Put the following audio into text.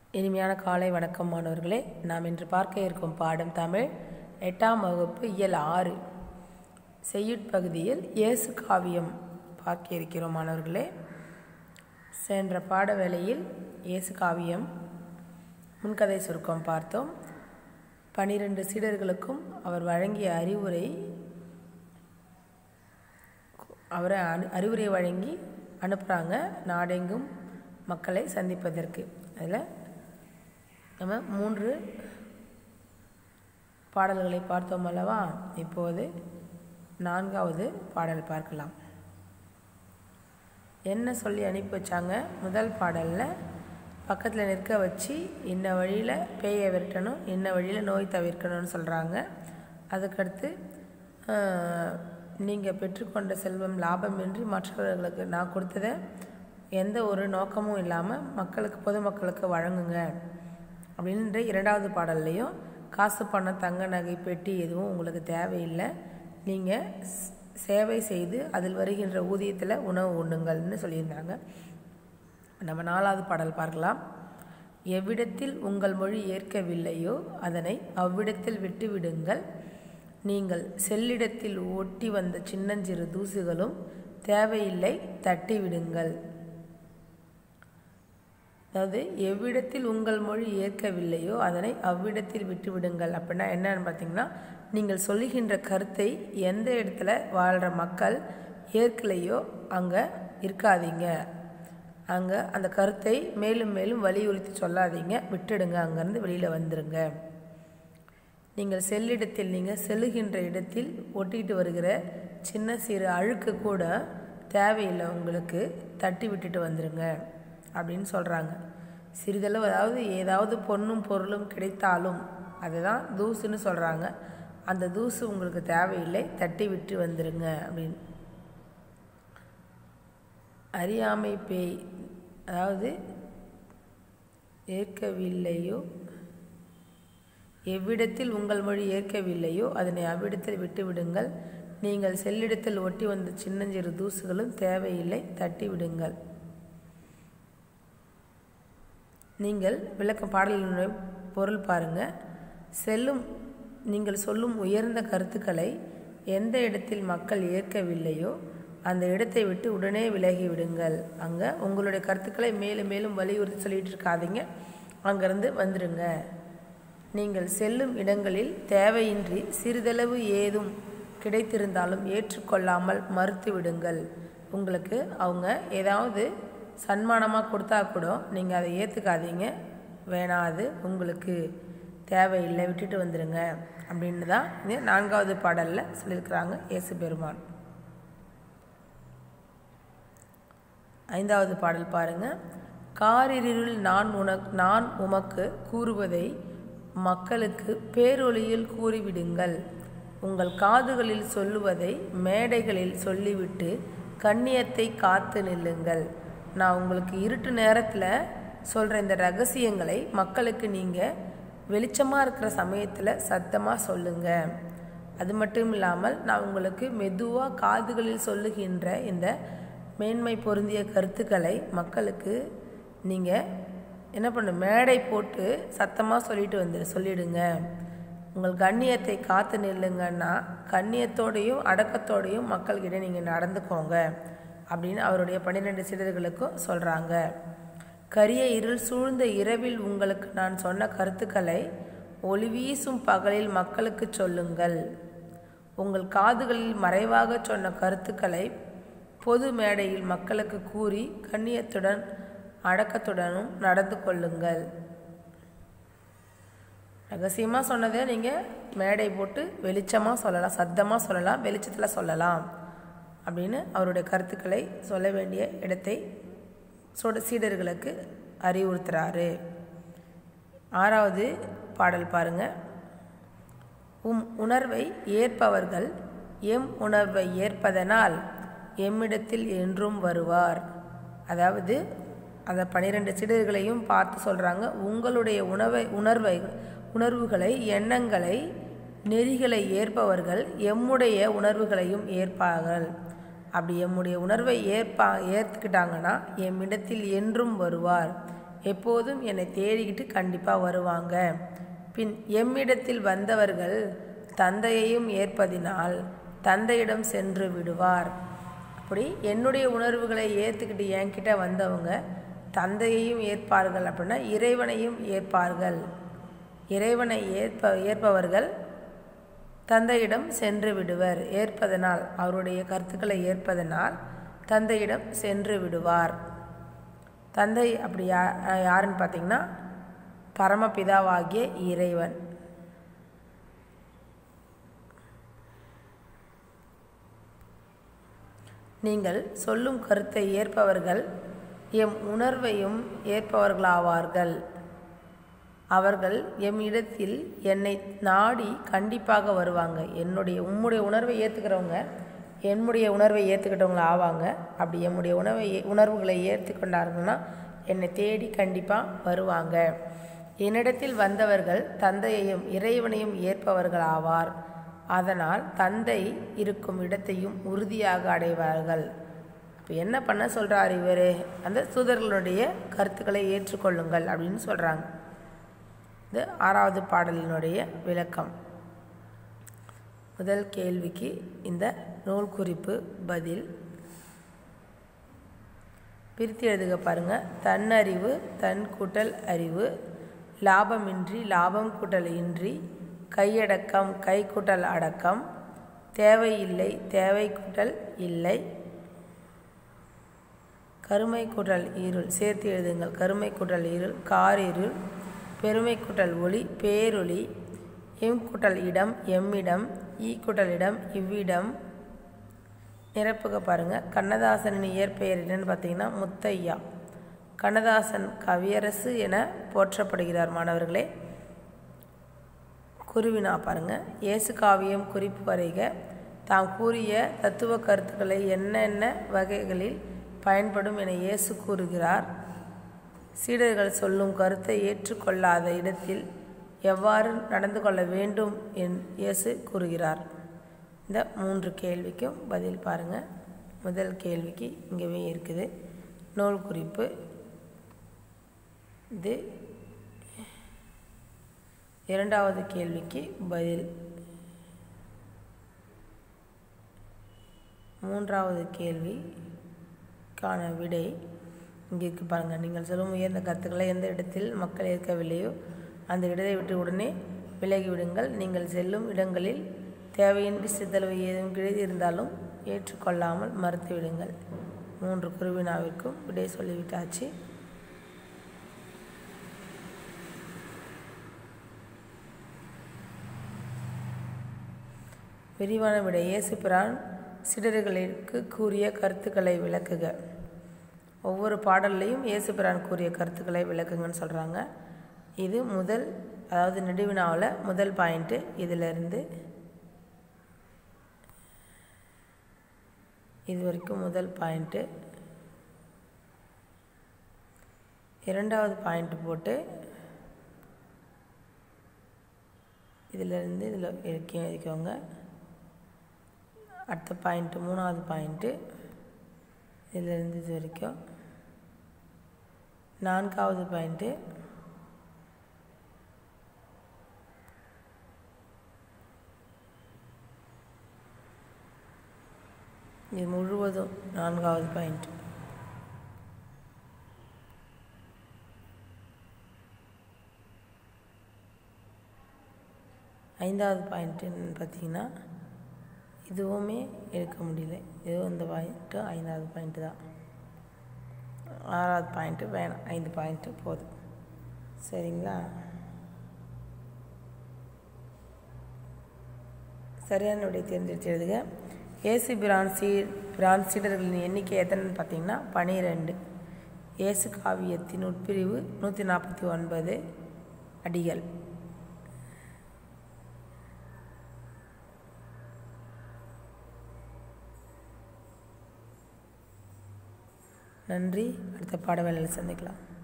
இனிமையான காலை வணக்கம் மாணவர்களே. நாம் இன்று பார்க்க இருக்கும் பாடம் தமிழ் 8ஆம் வகுப்பு இயல் 6 செய்யுட்பகுதியில் இயேசு காவியம் பார்க்க இருக்கிறோம் மாணவர்களே. சென்ற பாட வேளையில் இயேசு காவியம் முன்கதை சுருக்கம் பார்த்தோம். 12 சீடர்களுக்கும் அவர் வழங்கிய அறிவுரை வழங்கி அனுப்புகிறாங்க நாடெங்கும் மக்களை சந்திப்பதற்கு. அதில் நம்ம 3 பாடல்களை பார்த்தோம் அல்லவா. இப்போது 4வது பாடல் பார்க்கலாம். என்ன சொல்லி அனுப்பி வச்சாங்க? முதல் பாடலில் பக்கத்தில் நிற்க வச்சு இன்ன வழியில் பேயை விரட்டணும், இன்ன வழியில் நோய் தவிர்க்கணும்னு சொல்கிறாங்க. அதுக்கடுத்து நீங்கள் பெற்றுக்கொண்ட செல்வம் லாபமின்றி மற்றவர்களுக்கு நான் கொடுத்ததை எந்த ஒரு நோக்கமும் இல்லாமல் பொதுமக்களுக்கு வழங்குங்க அப்படின்ற 2வது பாடல்லையும் காசு பணம் தங்க நகை பெட்டி எதுவும் உங்களுக்கு தேவையில்லை, நீங்கள் சேவை செய்து அதில் வருகின்ற ஊதியத்தில் உணவு உண்ணுங்கள்னு சொல்லியிருந்தாங்க. நம்ம 4வது பாடல் பார்க்கலாம். எவ்விடத்தில் உங்கள் மொழி ஏற்கவில்லையோ அதனை அவ்விடத்தில் விட்டுவிடுங்கள், நீங்கள் செல்லிடத்தில் ஒட்டி வந்த சின்னஞ்சிறு தூசுகளும் தேவையில்லை தட்டிவிடுங்கள். அதாவது எவ்விடத்தில் உங்கள் மொழி ஏற்கவில்லையோ அதனை அவ்விடத்தில் விட்டுவிடுங்கள் அப்படின்னா என்னன்னு பார்த்தீங்கன்னா, நீங்கள் சொல்லுகின்ற கருத்தை எந்த இடத்துல வாழ்கிற மக்கள் ஏற்கலையோ அங்கே இருக்காதீங்க, அங்கே அந்த கருத்தை மேலும் மேலும் வலியுறுத்தி சொல்லாதீங்க, விட்டுடுங்க, அங்கேருந்து வெளியில் வந்துடுங்க. நீங்கள் செல்லிடத்தில் நீங்கள் செல்லுகின்ற இடத்தில் ஒட்டிகிட்டு வருகிற சின்ன சிறு அழுக்கு கூட தேவையில்லை, உங்களுக்கு தட்டி விட்டுட்டு வந்துடுங்க அப்படின்னு சொல்கிறாங்க. சிறிதளவு அதாவது ஏதாவது பொன்னும் பொருளும் கிடைத்தாலும் அதுதான் தூசுன்னு சொல்கிறாங்க. அந்த தூசு உங்களுக்கு தேவையில்லை, தட்டி விட்டு வந்துடுங்க அப்படின்னு. அறியாமை பேய் அதாவது ஏற்கவில்லையோ எவ்விடத்தில் உங்கள் மொழி ஏற்கவில்லையோ அதனை அவ்விடத்தில் விட்டு விடுங்கள், நீங்கள் செல்லிடத்தில் ஒட்டி வந்த சின்னஞ்சிறு தூசுகளும் தேவையில்லை தட்டி விடுங்கள். நீங்கள் விளக்க பாடலினுடைய பொருள் பாருங்கள். நீங்கள் சொல்லும் உயர்ந்த கருத்துக்களை எந்த இடத்தில் மக்கள் ஏற்கவில்லையோ அந்த இடத்தை விட்டு உடனே விலகி விடுங்கள். அங்கே உங்களுடைய கருத்துக்களை மேலும் மேலும் வலியுறுத்தி சொல்லிகிட்டு இருக்காதீங்க, அங்கேருந்து வந்துடுங்க. நீங்கள் செல்லும் இடங்களில் தேவையின்றி சிறிதளவு ஏதும் கிடைத்திருந்தாலும் ஏற்றுக்கொள்ளாமல் மறுத்து விடுங்கள். உங்களுக்கு அவங்க ஏதாவது சன்மானமாக கொடுத்தா கூட நீங்கள் அதை ஏற்றுக்காதீங்க, வேணாம், அது உங்களுக்கு தேவையில்லை, விட்டுட்டு வந்துடுங்க அப்படின்னு தான் இது 4வது பாடலில் சொல்லியிருக்கிறாங்க இயேசு பெருமான். 5வது பாடல் பாருங்கள். காரிருள் நான் உமக்கு கூறுவதை மக்களுக்கு பேரொளியில் கூறிவிடுங்கள், உங்கள் காதுகளில் சொல்லுவதை மேடைகளில் சொல்லிவிட்டு கண்ணியத்தை காத்து நில்லுங்கள். நான் உங்களுக்கு இருட்டு நேரத்தில் சொல்கிற இந்த ரகசியங்களை மக்களுக்கு நீங்கள் வெளிச்சமாக இருக்கிற சமயத்தில் சத்தமாக சொல்லுங்கள். அது மட்டும் இல்லாமல் நான் உங்களுக்கு மெதுவாக காதுகளில் சொல்லுகின்ற இந்த மேன்மை பொருந்திய கருத்துக்களை மக்களுக்கு நீங்கள் என்ன பண்ணணும், மேடை போட்டு சத்தமாக சொல்லிடுங்க. உங்கள் கண்ணியத்தை காத்து நில்லுங்கன்னா கண்ணியத்தோடையும் அடக்கத்தோடையும் மக்கள்கிட்ட நீங்கள் நடந்துக்கோங்க அப்படின்னு அவருடைய 12 சீடர்களுக்கும் சொல்கிறாங்க. கரிய இருள் சூழ்ந்த இரவில் உங்களுக்கு நான் சொன்ன கருத்துக்களை ஒளி வீசும் பகலில் மக்களுக்கு சொல்லுங்கள். உங்கள் காதுகளில் மறைவாக சொன்ன கருத்துக்களை பொது மேடையில் மக்களுக்கு கூறி கண்ணியத்துடன் அடக்கத்துடனும் நடந்து கொள்ளுங்கள். ரகசியமாக சொன்னதை நீங்கள் மேடை போட்டு வெளிச்சமாக சொல்லலாம், சத்தமாக சொல்லலாம், வெளிச்சத்தில் சொல்லலாம் அப்படின்னு அவருடைய கருத்துக்களை சொல்ல வேண்டிய இடத்தை சீடர்களுக்கு அறிவுறுத்துகிறாரு. 6வது பாடல் பாருங்கள். உணர்வை ஏற்பவர்கள் எம் உணர்வை ஏற்பதனால் எம்மிடத்தில் என்றும் வருவார். அதாவது அந்த 12 சீடர்களையும் பார்த்து சொல்கிறாங்க, உங்களுடைய உணர்வுகளை எண்ணங்களை நெறிகளை ஏற்பவர்கள் எம்முடைய உணர்வுகளையும் ஏற்பார்கள். அப்படி எம்முடைய உணர்வை ஏற்றுக்கிட்டாங்கன்னா எம்மிடத்தில் என்றும் வருவார். எப்போதும் என்னை தேடிக்கிட்டு கண்டிப்பாக வருவாங்க. பின் எம்மிடத்தில் வந்தவர்கள் தந்தையையும் ஏற்பதினால் தந்தையிடம் சென்று விடுவார். அப்படி என்னுடைய உணர்வுகளை ஏற்றுக்கிட்டு என்கிட்ட வந்தவங்க தந்தையையும் ஏற்பார்கள், அப்படின்னா இறைவனையும் ஏற்பார்கள். இறைவனை ஏற்பவர்கள் தந்தையிடம் சென்று விடுவர். ஏற்பதனால், அவருடைய கருத்துக்களை ஏற்பதனால் தந்தையிடம் சென்று விடுவார். தந்தை அப்படி யாருன்னு பார்த்தீங்கன்னா பரமபிதாவாகிய இறைவன். நீங்கள் சொல்லும் கருத்தை ஏற்பவர்கள் எம் உணர்வையும் ஏற்பவர்களாவார்கள். அவர்கள் எம் இடத்தில் என்னை நாடி கண்டிப்பாக வருவாங்க. உம்முடைய உணர்வை ஏற்றுக்கிறவங்க என்னுடைய உணர்வை ஏற்றுக்கிட்டவங்கள ஆவாங்க. அப்படி என்னுடைய உணர்வுகளை ஏற்றுக்கொண்டார்கள்னா என்னை தேடி கண்டிப்பாக வருவாங்க. என்னிடத்தில் வந்தவர்கள் தந்தையையும் இறைவனையும் ஏற்பவர்கள் ஆவார். அதனால் தந்தை இருக்கும் இடத்தையும் உறுதியாக அடைவார்கள். இப்போ என்ன பண்ண சொல்கிறார் இவர்? அந்த தூதர்களுடைய கருத்துக்களை ஏற்றுக்கொள்ளுங்கள் அப்படின்னு சொல்கிறாங்க. இது 6வது பாடலினுடைய விளக்கம். முதல் கேள்விக்கு இந்த நூல் குறிப்பு பதில். பிரித்து எழுதுக பாருங்கள். தன்னறிவு தன் கூட்டல் அறிவு, லாபமின்றி லாபம் கூட்டல் இன்றி, கையடக்கம் கை கூட்டல் அடக்கம், தேவை இல்லை தேவை கூட்டல் இல்லை, கருமை கூட்டல் இருள். சேர்த்து எழுதுங்கள். கருமை கூட்டல் இருள் காரிருள், பெருமை கூட்டல் ஒளி பேரொளி, எம் கூட்டல் இடம் எம்மிடம், ஈ கூட்டல் இடம் இவ்விடம். நிரப்புக பாருங்கள். கண்ணதாசனின் இயற்பெயர் என்னன்னு பார்த்தீங்கன்னா முத்தையா. கண்ணதாசன் கவியரசு என போற்றப்படுகிறார். மாணவர்களே, குருவினா பாருங்கள். இயேசு காவியம் குறிப்பு வரைக. தாம் கூறிய தத்துவ கருத்துக்களை என்னென்ன வகைகளில் பயன்படும் என இயேசு கூறுகிறார். சீடர்கள் சொல்லும் கருத்தை ஏற்றுக்கொள்ளாத இடத்தில் எவ்வாறு நடந்து கொள்ள வேண்டும் என் இயேசு கூறுகிறார். இந்த 3 கேள்விக்கும் பதில் பாருங்கள். முதல் கேள்விக்கு இங்கேவே இருக்குது நூல் குறிப்பு. இது 2வது கேள்விக்கு பதில். 3வது கேள்விக்கான விடை இங்கே இருக்கு பாருங்கள். நீங்கள் சொல்லும் உயர்ந்த கருத்துக்களை எந்த இடத்தில் மக்கள் ஏற்கவில்லையோ அந்த இடத்தை விட்டு உடனே விலகிவிடுங்கள். நீங்கள் செல்லும் இடங்களில் தேவையின்றி சித்தளவு ஏதும் கிடைத்து இருந்தாலும் ஏற்றுக்கொள்ளாமல் மறுத்துவிடுங்கள். 3 குருவினாவிற்கும் விடை சொல்லிவிட்டாச்சு. விரிவான விடை. இயேசு பிரான் சீடர்களுக்கு கூறிய கருத்துக்களை விளக்குக. ஒவ்வொரு பாடல்லையும் இயேசு பிரான் கூறிய கருத்துக்களை விளக்குங்கன்னு சொல்கிறாங்க. இது முதல், அதாவது நெடுவினாவில் முதல் பாயிண்ட்டு. இதிலிருந்து இது வரைக்கும் முதல் பாயிண்ட்டு. 2வது பாயிண்ட்டு போட்டு இதிலிருந்து இதில் எழுதிக்கோங்க. அடுத்த பாயிண்ட்டு 3வது பாயிண்ட்டு இதிலிருந்து இது வரைக்கும். 4வது பாயிண்ட்டு இது முழுவதும் 4வது பாயிண்ட். ஐந்தாவது பாயிண்ட்டுன்னு பார்த்தீங்கன்னா இதுவுமே எடுக்க முடியல. இதுவும் இந்த பாயிண்ட்டு 5வது பாயிண்ட்டு தான். 6வது பாயிண்ட்டு வேணாம், 5 பாயிண்ட்டு போதும். சரிங்களா? சரியான விடை தெரிஞ்சிருச்சு எழுதுக. இயேசு பிரான் சீடர்களின் எண்ணிக்கை எத்தனைன்னு பார்த்தீங்கன்னா 12. இயேசு காவியத்தின் உட்பிரிவு 149 அடிகள். நன்றி. அடுத்த பாட வேளையில் சந்திக்கலாம்.